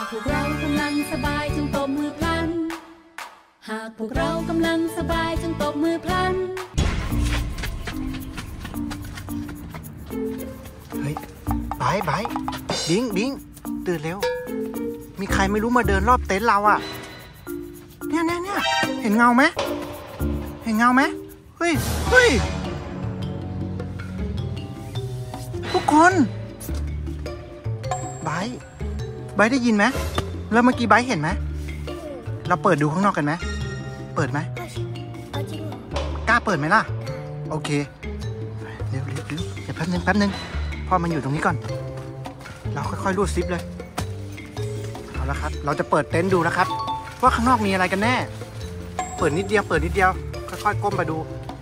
พวกเรากำลังสบายจงตบมือพลันหากพวกเรากำลังสบายจงตบมือพลันเฮ้ยไบบิงตื่นเร็วมีใครไม่รู้มาเดินรอบเต็นท์เราอ่ะเนี่ยเห็นเงาไหมเฮ้ยทุกคนไบได้ยินไหมแล้วเมื่อกี้ไบเห็นไหมเราเปิดดูข้างนอกกันไหมเปิดไหมกล้าเปิดไหมล่ะโอเคเร็วเดี๋ยวแป๊บนึงพ่อมันอยู่ตรงนี้ก่อนเราค่อยๆรูดซิปเลยเอาละครับเราจะเปิดเต็นท์ดูแล้วครับว่าข้างนอกมีอะไรกันแน่เปิดนิดเดียวค่อยๆก้มไปดู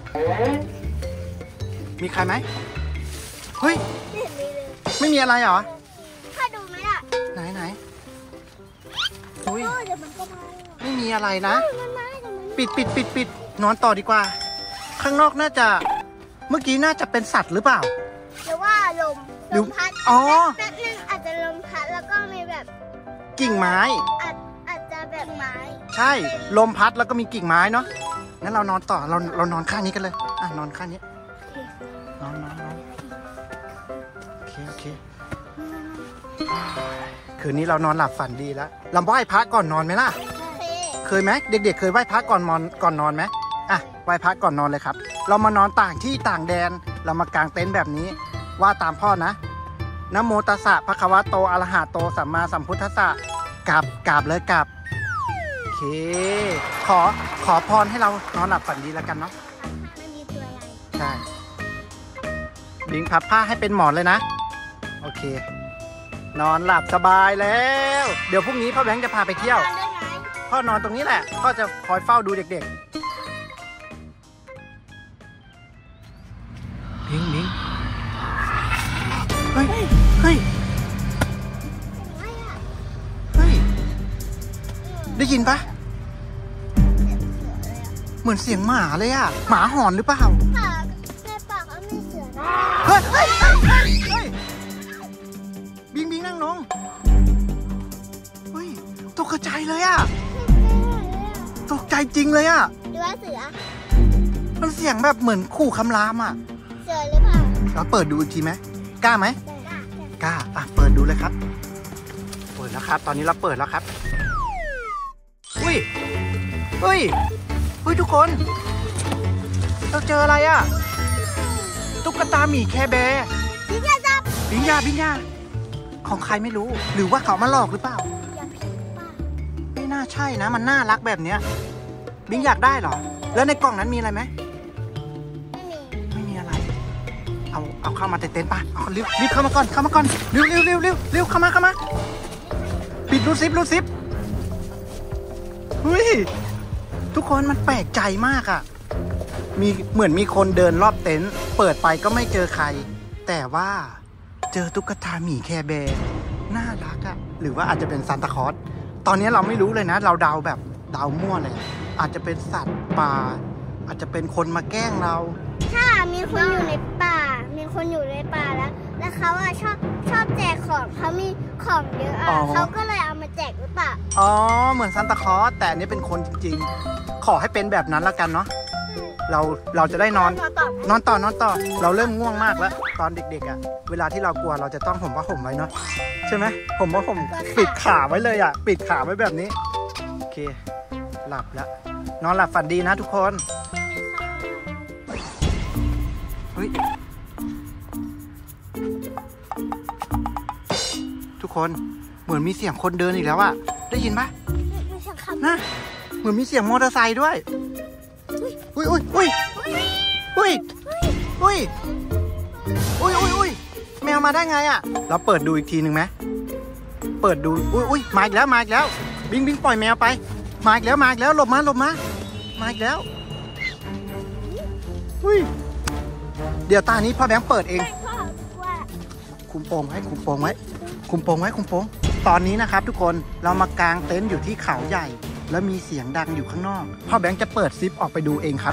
มีใครไหมเฮ้ยไม่มีอะไรเหรอถ้าดูไหมล่ะไหนอุ้ยไม่มีอะไรนะปิดนอนต่อดีกว่าข้างนอกน่าจะเมื่อกี้น่าจะเป็นสัตว์หรือเปล่าหรือว่าลมพัดแป๊บนึงอาจจะลมพัดแล้วก็มีแบบกิ่งไม้อาจจะแบบไม้ใช่ลมพัดแล้วก็มีกิ่งไม้เนาะงั้นเรานอนต่อเรานอนข้างนี้กันเลยนอนข้างนี้นอนโอเคคืนนี้เรานอนหลับฝันดีแล้วเราไหว้พระก่อนนอนไหมล่ะเคยไหมเด็กๆเคยไหว้พระก่อนนอนไหมไหว้พระก่อนนอนเลยครับเรามานอนต่างที่ต่างแดนเรามากางเต็นท์แบบนี้ว่าตามพ่อนะนะโมตัสสะภะคะวะโตอะระหะโตสัมมาสัมพุทธัสสะกราบเลยกราบโอเคขอพรให้เรานอนหลับฝันดีแล้วกันเนาะไม่มีตัวอะไรใช่บิงพับผ้าให้เป็นหมอนเลยนะโอเคนอนหลับสบายแล้วเดี๋ยวพรุ่งนี้พ่อแบงค์จะพาไปเที่ยวพ่อนอนตรงนี้แหละพ่อจะคอยเฝ้าดูเด็กๆบิงเฮ้ยได้ยินปะเหมือนเสียงหมาเลยอะหมาหอนหรือเปล่าในปากเขามีเสือเฮ้ยบิงนั่งลงเฮ้ยตกใจเลยอะตกใจจริงเลยอะดูว่าเสือมันเสียงแบบเหมือนขู่คำรามอะเสือหรือเปล่าเราเปิดดูอีกทีไหมกล้าไหมกล้าเปิดดูเลยครับเปิดแล้วครับตอนนี้เราเปิดแล้วครับเฮ้ยทุกคนเราเจออะไรอะตุ๊กตาหมีแคร์แบร์บิงยาของใครไม่รู้หรือว่าเขามาหลอกหรือเปล่าไม่น่าใช่นะมันน่ารักแบบเนี้ยบิงอยากได้เหรอแล้วในกล่องนั้นมีอะไรไหมไม่มีอะไรเอาเข้ามาเต็นท์ป่ะเอารีบเข้ามาก่อนเร็วเข้ามาปิดรูดซิปเฮ้ยทุกคนมันแปลกใจมากอ่ะเหมือนมีคนเดินรอบเต็นท์เปิดไปก็ไม่เจอใครแต่ว่าเจอตุ๊กตาหมีแคร์แบร์น่ารักอ่ะหรือว่าอาจจะเป็นซานตาคลอสตอนนี้เราไม่รู้เลยนะเราเดาแบบเดามั่วเลยอาจจะเป็นสัตว์ป่าอาจจะเป็นคนมาแกล้งเราถ้ามีคนอยู่ในป่าแล้วเขาอะชอบแจกของเขามีของเยอะเขาก็เลยเอามาแจกหรือเปล่าเหมือนซานตาคลอสแต่อันนี้เป็นคนจริงๆขอให้เป็นแบบนั้นแล้วกันเนาะเราจะได้นอนต่อเราเริ่มง่วงมากแล้วตอนเด็กๆอ่ะเวลาที่เรากลัวเราจะต้องห่มผ้าห่มไว้เนาะใช่ไหมห่มผ้าห่มปิดขาไว้เลยอ่ะปิดขาไว้แบบนี้โอเคหลับแล้วนอนหลับฝันดีนะทุกคนเฮ้ยทุกคนเหมือนมีเสียงคนเดินอีกแล้วอ่ะได้ยินปะนะเหมือนมีเสียงมอเตอร์ไซค์ด้วยอุ้ยแมวมาได้ไงอ่ะเราเปิดดูอีกทีหนึ่งไหมเปิดดูอุ้ยมาอีกแล้วบิงปล่อยแมวไปมาอีกแล้วหลบมามาอีกแล้วอุ้ยเดี๋ยวตานี้พ่อแบงค์เปิดเองคุมโปงไว้ตอนนี้นะครับทุกคนเรามากางเต็นท์อยู่ที่เขาใหญ่แล้วมีเสียงดังอยู่ข้างนอกพ่อแบงค์จะเปิดซิปออกไปดูเองครับ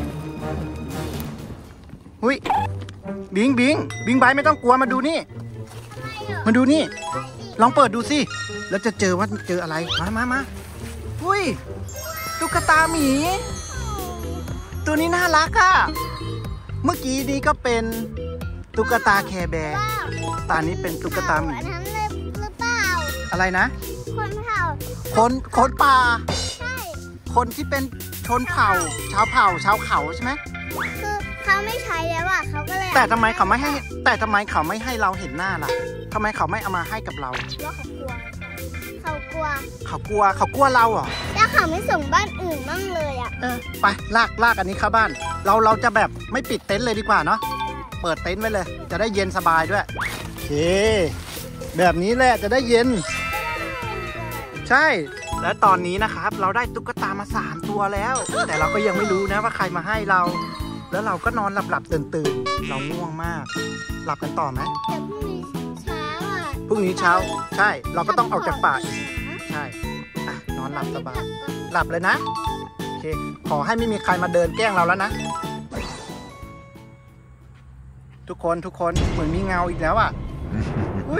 อุ้ยบิงไบไม่ต้องกลัวมาดูนี่มาดูนี่ลองเปิดดูสิแล้วจะเจอว่าเจออะไรมาอุ้ยตุ๊กตาหมีตัวนี้น่ารักอะเมื่อกี้นี้ก็เป็นตุ๊กตาแคร์แบร์ตอนนี้เป็นตุ๊กตาหมีหรือเปล่าอะไรนะคนเผ่าคนป่าใช่คนที่เป็นชนเผ่าชาวเขาใช่ไหมคือเขาไม่ใช้แล้วอ่ะเขาก็เลยแต่ทำไมเขาไม่ให้เราเห็นหน้าล่ะทำไมเขาไม่เอามาให้กับเราว่าเขากลัวเขากลัวเราเหรอแล้วเขาไม่ส่งบ้านอื่นมั่งเลยอ่ะไปลากอันนี้เข้าบ้านเราจะแบบไม่ปิดเต็นท์เลยดีกว่าเนาะเปิดเต็นท์ไว้เลย จะได้เย็นสบายด้วยโอเคแบบนี้แหละจะได้เย็นใช่และตอนนี้นะครับเราได้ตุ๊กตามา3 ตัวแล้ว แต่เราก็ยังไม่รู้นะว่าใครมาให้เรา แล้วเราก็นอนหลับตื่นเราง่วงมากหลับกันต่อไหมแต่พรุ่งนี้เช้าอ่ะพรุ่งนี้เช้าใช่เราก็ต้องออกจากป่าอีกใช่นอนหลับสบายหลับเลยนะโอเคขอให้ไม่มีใครมาเดินแกล้งเราแล้วนะทุกคนเหมือนมีเงาอีกแล้วอ่ะอุ้ย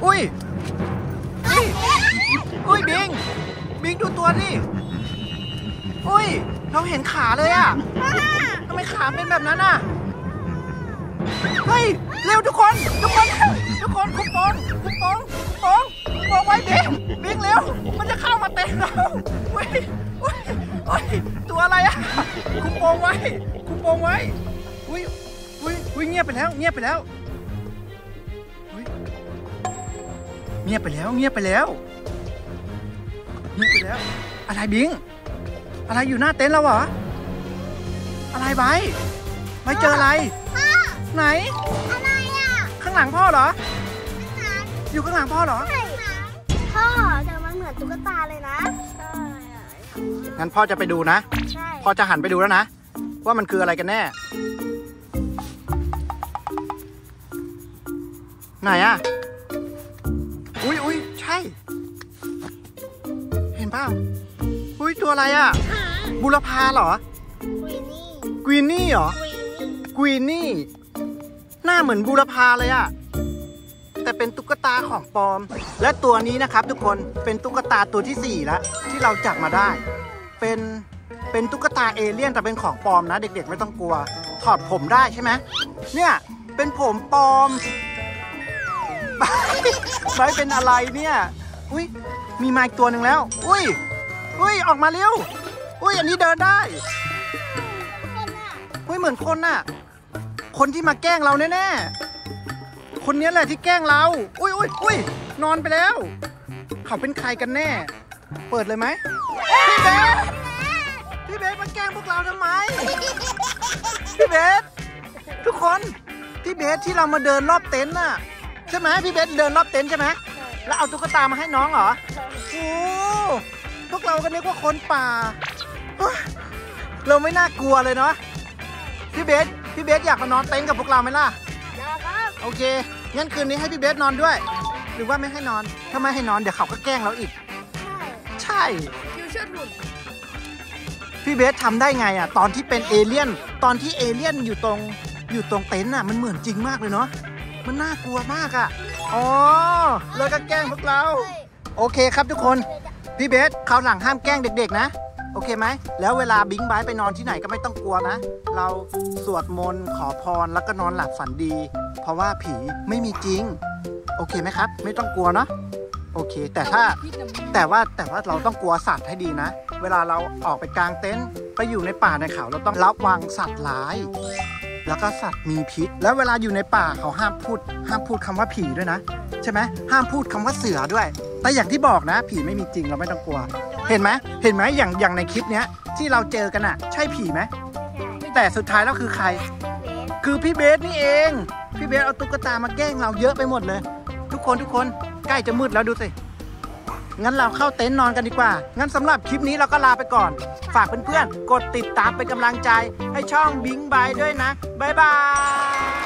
บิงดูตัวดิอุ้ยเราเห็นขาเลยอ่ะทำไมขาเป็นแบบนั้นอ่ะเฮ้ยเร็วทุกคนคุปองไว้บิงเร็วมันจะเข้ามาเตะเราอุ้ยตัวอะไรอ่ะคุปองไว้อุ้ยเงียบไปแล้วเงียบไปแล้วอะไรบิงอะไรอยู่หน้าเต็นท์เราเหรออะไรไว้เจออะไรไหนอะไรอ่ะข้างหลังพ่อเหรออยู่ข้างหลังพ่อเหรอพ่อแต่มันเหมือนตุ๊กตาเลยนะงั้นพ่อจะไปดูนะพ่อจะหันไปดูแล้วนะว่ามันคืออะไรกันแน่ไหนอ่ะอุ้ยใช่เห็นเปล่าอุ้ยตัวอะไรอ่ะบุรพาเหรอกวีนี่เหรอกวีนี่หน้าเหมือนบุรพาเลยอ่ะแต่เป็นตุ๊กตาของปลอมและตัวนี้นะครับทุกคนเป็นตุ๊กตาตัวที่4แล้วที่เราจับมาได้เป็นตุ๊กตาเอเลี่ยนแต่เป็นของปลอมนะเด็กๆไม่ต้องกลัวถอดผมได้ใช่ไหมเนี่ยเป็นผมปลอมไม่เป็นอะไรเนี่ยอุ้ยมีมาอีกตัวหนึ่งแล้วอุ้ยออกมาเร็วอุ้ยอันนี้เดินได้อุ้ยเหมือนคนน่ะคนที่มาแกล้งเราแน่ๆคนนี้แหละที่แกล้งเราอุ้ยนอนไปแล้วเขาเป็นใครกันแน่เปิดเลยไหมพี่เบสมาแกล้งพวกเราทำไมพี่เบสทุกคนพี่เบสที่เรามาเดินรอบเต็นท์น่ะใช่ไหมพี่เบสเดินรอบเต็นท์ใช่ไหมแล้วเอาตุ๊กตามาให้น้องเหรอโอ้พวกเราก็นึกว่าคนป่าเราไม่น่ากลัวเลยเนาะพี่เบสอยากมานอนเต็นท์กับพวกเราไหมล่ะโอเคงั้นคืนนี้ให้พี่เบสนอนด้วยหรือว่าไม่ให้นอนถ้าไม่ให้นอนเดี๋ยวเขาก็แกล้งเราอีกใช่พี่เบสทำได้ไงอ่ะตอนที่เป็นเอเลี่ยนตอนที่เอเลี่ยนอยู่ตรงเต็นท์อ่ะมันเหมือนจริงมากเลยเนาะมันน่ากลัวมากอ่ะอ๋อเลยก็แกล้งพวกเราโอเคครับทุกคนพี่เบสคราวหลังห้ามแกล้งเด็กๆนะโอเคไหมแล้วเวลาบิงไบไปนอนที่ไหนก็ไม่ต้องกลัวนะเราสวดมนต์ขอพรแล้วก็นอนหลับฝันดีเพราะว่าผีไม่มีจริงโอเคไหมครับไม่ต้องกลัวเนาะโอเคแต่ว่าเราต้องกลัวสัตว์ให้ดีนะเวลาเราออกไปกางเต็นท์ไปอยู่ในป่าในเขาเราต้องระวังสัตว์ร้ายแล้วก็สัตว์มีพิษแล้วเวลาอยู่ในป่าเขาห้ามพูดคำว่าผีด้วยนะใช่ไหมห้ามพูดคำว่าเสือด้วยแต่อย่างที่บอกนะผีไม่มีจริงเราไม่ต้องกลัวเห็นไหมอย่างในคลิปเนี้ยที่เราเจอกันอ่ะใช่ผีไหมแต่สุดท้ายแล้วคือใครคือพี่เบสนี่เองพี่เบสเอาตุ๊กตามาแกล้งเราเยอะไปหมดเลยทุกคนใกล้จะมืดแล้วดูสิงั้นเราเข้าเต็นท์นอนกันดีกว่างั้นสำหรับคลิปนี้เราก็ลาไปก่อนฝากเพื่อนๆกดติดตามเป็นกำลังใจให้ช่องบิงบายด้วยนะบ๊ายบาย